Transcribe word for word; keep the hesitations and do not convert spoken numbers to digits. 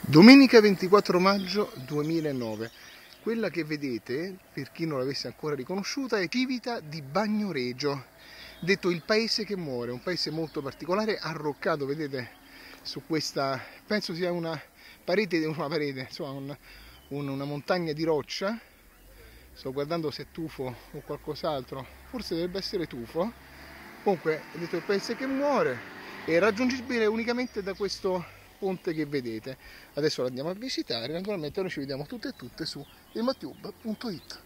Domenica ventiquattro maggio duemilanove. Quella che vedete, per chi non l'avesse ancora riconosciuta, è Civita di Bagnoregio, detto il paese che muore, un paese molto particolare, arroccato, vedete, su questa, penso sia una parete, una parete, insomma un, un, una montagna di roccia. Sto guardando se è tufo o qualcos'altro, forse dovrebbe essere tufo. Comunque, è detto il paese che muore, è raggiungibile unicamente da questo ponte che vedete. Adesso lo andiamo a visitare, naturalmente noi ci vediamo tutte e tutte su emotube punto it.